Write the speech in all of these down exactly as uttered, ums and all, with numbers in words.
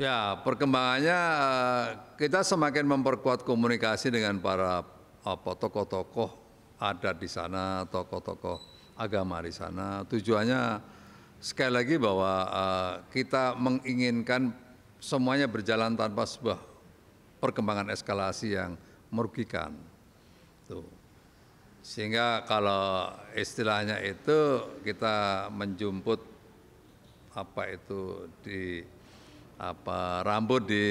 Ya, perkembangannya eh, kita semakin memperkuat komunikasi dengan para apa, tokoh-tokoh adat di sana, tokoh-tokoh agama di sana. Tujuannya sekali lagi bahwa eh, kita menginginkan semuanya berjalan tanpa sebuah perkembangan eskalasi yang merugikan. Tuh. Sehingga kalau istilahnya itu kita menjemput apa itu di apa rambut di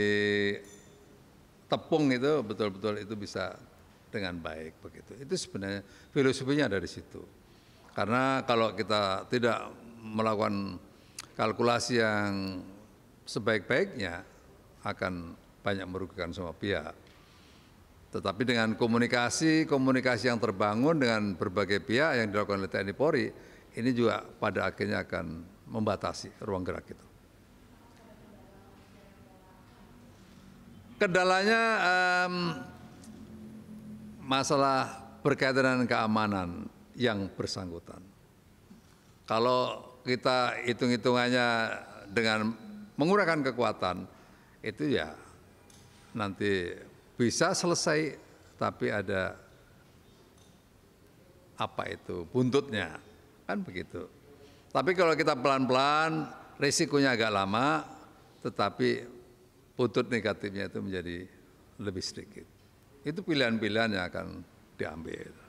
tepung itu betul-betul itu bisa dengan baik begitu. Itu sebenarnya filosofinya dari situ. Karena kalau kita tidak melakukan kalkulasi yang sebaik-baiknya akan banyak merugikan semua pihak. Tetapi dengan komunikasi, komunikasi yang terbangun dengan berbagai pihak yang dilakukan oleh T N I Polri, ini juga pada akhirnya akan membatasi ruang gerak itu. Kendalanya um, masalah berkaitan dengan keamanan yang bersangkutan. Kalau kita hitung-hitungannya dengan menggunakan kekuatan, itu ya nanti bisa selesai, tapi ada apa itu buntutnya, kan begitu. Tapi kalau kita pelan-pelan, risikonya agak lama, tetapi buntut negatifnya itu menjadi lebih sedikit. Itu pilihan-pilihan yang akan diambil.